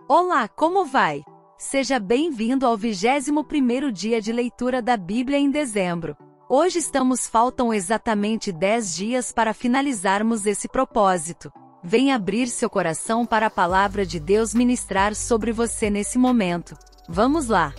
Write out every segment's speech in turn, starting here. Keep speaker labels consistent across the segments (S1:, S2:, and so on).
S1: Olá, como vai? Seja bem-vindo ao 21º dia de leitura da Bíblia em dezembro. Hoje faltam exatamente 10 dias para finalizarmos esse propósito. Venha abrir seu coração para a palavra de Deus ministrar sobre você nesse momento. Vamos lá!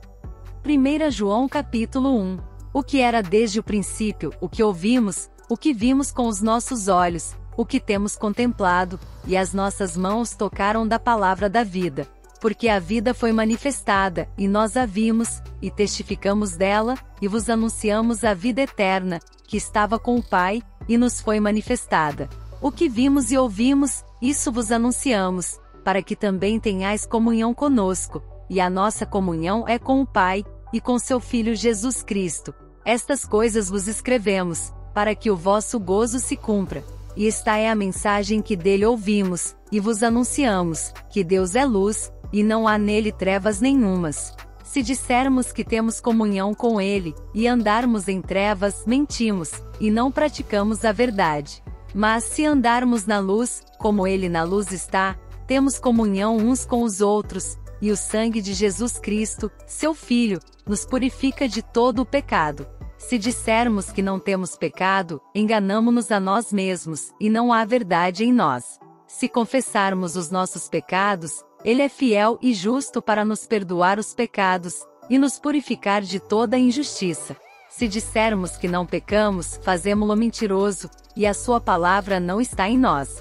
S1: 1 João capítulo 1. O que era desde o princípio, o que ouvimos, o que vimos com os nossos olhos, o que temos contemplado, e as nossas mãos tocaram da palavra da vida. Porque a vida foi manifestada, e nós a vimos, e testificamos dela, e vos anunciamos a vida eterna, que estava com o Pai, e nos foi manifestada. O que vimos e ouvimos, isso vos anunciamos, para que também tenhais comunhão conosco, e a nossa comunhão é com o Pai, e com seu Filho Jesus Cristo. Estas coisas vos escrevemos, para que o vosso gozo se cumpra. E esta é a mensagem que dele ouvimos, e vos anunciamos, que Deus é luz, e não há nele trevas nenhumas. Se dissermos que temos comunhão com ele, e andarmos em trevas, mentimos, e não praticamos a verdade. Mas se andarmos na luz, como ele na luz está, temos comunhão uns com os outros, e o sangue de Jesus Cristo, seu Filho, nos purifica de todo o pecado. Se dissermos que não temos pecado, enganamo-nos a nós mesmos, e não há verdade em nós. Se confessarmos os nossos pecados, ele é fiel e justo para nos perdoar os pecados, e nos purificar de toda injustiça. Se dissermos que não pecamos, fazemo-lo mentiroso, e a sua palavra não está em nós.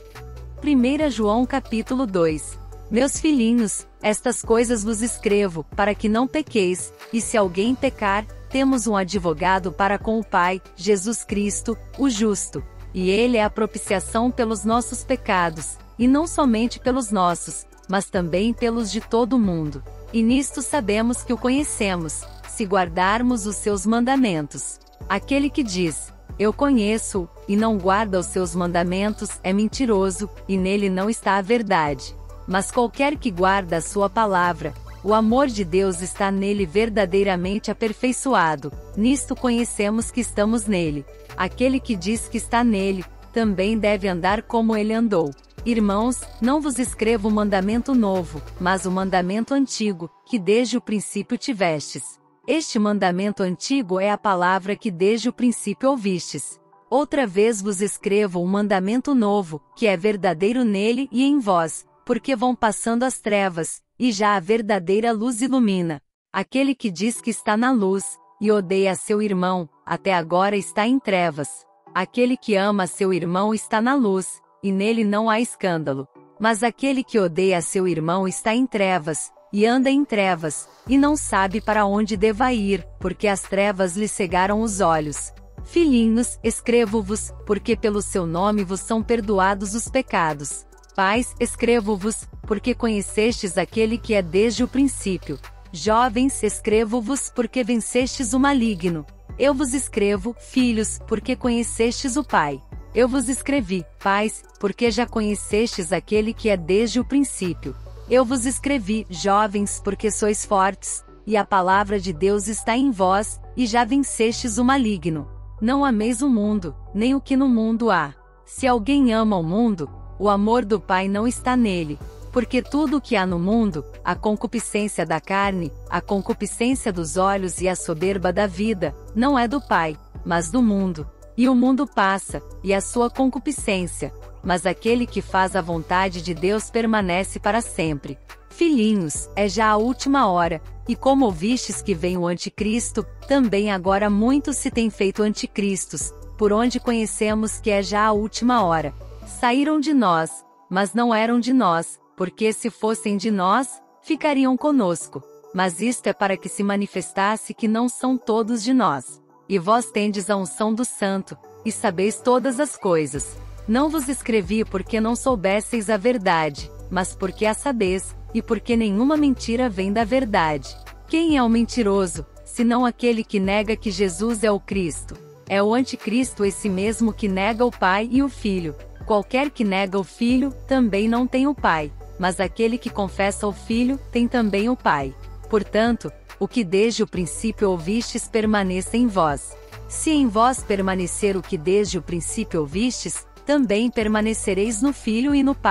S1: 1 João capítulo 2. Meus filhinhos, estas coisas vos escrevo, para que não pequeis, e se alguém pecar, temos um advogado para com o Pai, Jesus Cristo, o justo. E ele é a propiciação pelos nossos pecados, e não somente pelos nossos, mas também pelos de todo o mundo. E nisto sabemos que o conhecemos, se guardarmos os seus mandamentos. Aquele que diz, eu conheço-o, e não guarda os seus mandamentos, é mentiroso, e nele não está a verdade. Mas qualquer que guarda a sua palavra, o amor de Deus está nele verdadeiramente aperfeiçoado. Nisto conhecemos que estamos nele. Aquele que diz que está nele, também deve andar como ele andou. Irmãos, não vos escrevo um mandamento novo, mas o mandamento antigo, que desde o princípio tivestes. Este mandamento antigo é a palavra que desde o princípio ouvistes. Outra vez vos escrevo um mandamento novo, que é verdadeiro nele e em vós, porque vão passando as trevas, e já a verdadeira luz ilumina. Aquele que diz que está na luz, e odeia seu irmão, até agora está em trevas. Aquele que ama seu irmão está na luz, e nele não há escândalo. Mas aquele que odeia seu irmão está em trevas, e anda em trevas, e não sabe para onde deva ir, porque as trevas lhe cegaram os olhos. Filhinhos, escrevo-vos, porque pelo seu nome vos são perdoados os pecados. Pais, escrevo-vos, porque conhecestes aquele que é desde o princípio. Jovens, escrevo-vos, porque vencestes o maligno. Eu vos escrevo, filhos, porque conhecestes o Pai. Eu vos escrevi, pais, porque já conhecestes aquele que é desde o princípio. Eu vos escrevi, jovens, porque sois fortes, e a palavra de Deus está em vós, e já vencestes o maligno. Não ameis o mundo, nem o que no mundo há. Se alguém ama o mundo, o amor do Pai não está nele. Porque tudo o que há no mundo, a concupiscência da carne, a concupiscência dos olhos e a soberba da vida, não é do Pai, mas do mundo. E o mundo passa, e a sua concupiscência, mas aquele que faz a vontade de Deus permanece para sempre. Filhinhos, é já a última hora, e como ouvistes que vem o anticristo, também agora muitos se têm feito anticristos, por onde conhecemos que é já a última hora. Saíram de nós, mas não eram de nós, porque se fossem de nós, ficariam conosco. Mas isto é para que se manifestasse que não são todos de nós. E vós tendes a unção do Santo, e sabeis todas as coisas. Não vos escrevi porque não soubesseis a verdade, mas porque a sabeis, e porque nenhuma mentira vem da verdade. Quem é o mentiroso, senão aquele que nega que Jesus é o Cristo? É o anticristo esse mesmo que nega o Pai e o Filho. Qualquer que nega o Filho, também não tem o Pai, mas aquele que confessa o Filho, tem também o Pai. Portanto, o que desde o princípio ouvistes permaneça em vós. Se em vós permanecer o que desde o princípio ouvistes, também permanecereis no Filho e no Pai.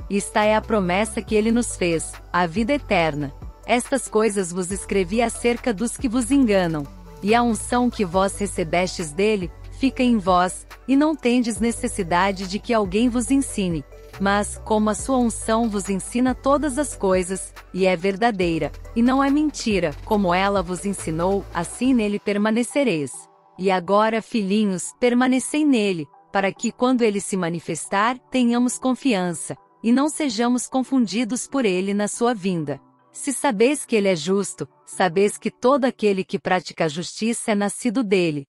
S1: E esta é a promessa que ele nos fez, a vida eterna. Estas coisas vos escrevi acerca dos que vos enganam. E a unção que vós recebestes dele, fica em vós, e não tendes necessidade de que alguém vos ensine. Mas, como a sua unção vos ensina todas as coisas, e é verdadeira, e não é mentira, como ela vos ensinou, assim nele permanecereis. E agora, filhinhos, permanecei nele, para que quando ele se manifestar, tenhamos confiança, e não sejamos confundidos por ele na sua vinda. Se sabeis que ele é justo, sabeis que todo aquele que pratica a justiça é nascido dele.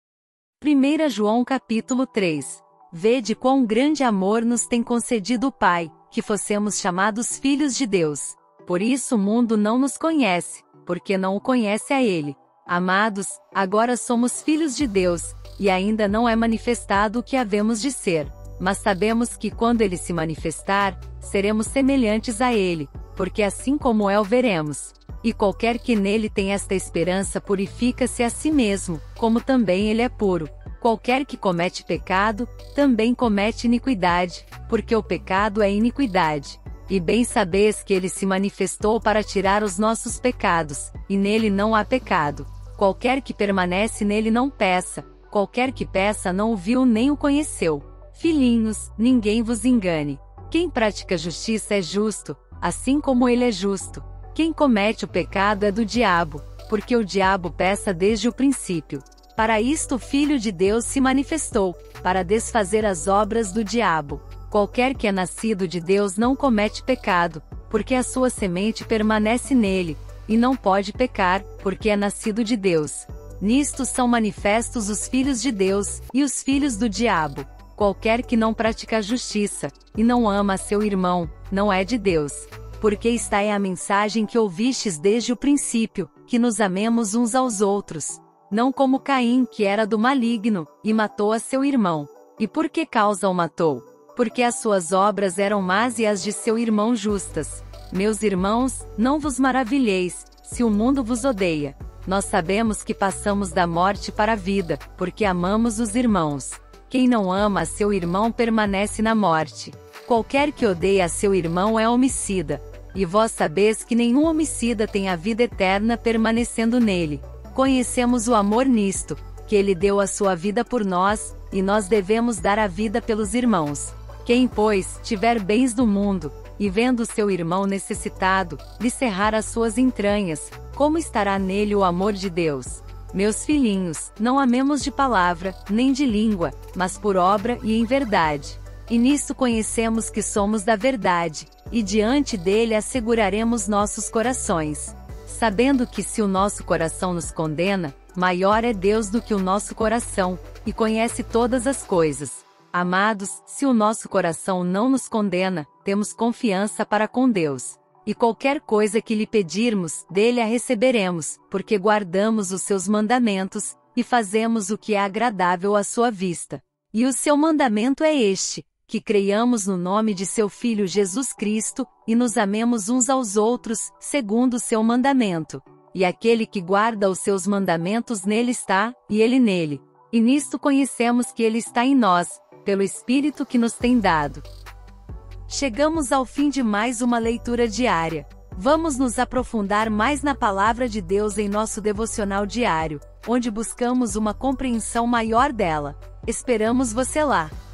S1: 1 João capítulo 3. Vede quão grande amor nos tem concedido o Pai, que fossemos chamados filhos de Deus. Por isso o mundo não nos conhece, porque não o conhece a ele. Amados, agora somos filhos de Deus, e ainda não é manifestado o que havemos de ser. Mas sabemos que quando ele se manifestar, seremos semelhantes a ele, porque assim como é o veremos. E qualquer que nele tem esta esperança purifica-se a si mesmo, como também ele é puro. Qualquer que comete pecado, também comete iniquidade, porque o pecado é iniquidade. E bem sabeis que ele se manifestou para tirar os nossos pecados, e nele não há pecado. Qualquer que permanece nele não peça, qualquer que peça não o viu nem o conheceu. Filhinhos, ninguém vos engane. Quem pratica justiça é justo, assim como ele é justo. Quem comete o pecado é do diabo, porque o diabo peça desde o princípio. Para isto o Filho de Deus se manifestou, para desfazer as obras do diabo. Qualquer que é nascido de Deus não comete pecado, porque a sua semente permanece nele, e não pode pecar, porque é nascido de Deus. Nisto são manifestos os filhos de Deus, e os filhos do diabo. Qualquer que não pratica a justiça, e não ama a seu irmão, não é de Deus. Porque esta é a mensagem que ouvistes desde o princípio, que nos amemos uns aos outros. Não como Caim, que era do maligno, e matou a seu irmão. E por que causa o matou? Porque as suas obras eram más e as de seu irmão justas. Meus irmãos, não vos maravilheis, se o mundo vos odeia. Nós sabemos que passamos da morte para a vida, porque amamos os irmãos. Quem não ama a seu irmão permanece na morte. Qualquer que odeia a seu irmão é homicida. E vós sabeis que nenhum homicida tem a vida eterna permanecendo nele. Conhecemos o amor nisto, que ele deu a sua vida por nós, e nós devemos dar a vida pelos irmãos. Quem, pois, tiver bens do mundo, e vendo seu irmão necessitado, lhe cerrar as suas entranhas, como estará nele o amor de Deus? Meus filhinhos, não amemos de palavra, nem de língua, mas por obra e em verdade. E nisto conhecemos que somos da verdade, e diante dele asseguraremos nossos corações. Sabendo que se o nosso coração nos condena, maior é Deus do que o nosso coração, e conhece todas as coisas. Amados, se o nosso coração não nos condena, temos confiança para com Deus. E qualquer coisa que lhe pedirmos, dele a receberemos, porque guardamos os seus mandamentos, e fazemos o que é agradável à sua vista. E o seu mandamento é este, que creiamos no nome de seu Filho Jesus Cristo, e nos amemos uns aos outros, segundo o seu mandamento. E aquele que guarda os seus mandamentos nele está, e ele nele. E nisto conhecemos que ele está em nós, pelo Espírito que nos tem dado. Chegamos ao fim de mais uma leitura diária. Vamos nos aprofundar mais na Palavra de Deus em nosso devocional diário, onde buscamos uma compreensão maior dela. Esperamos você lá!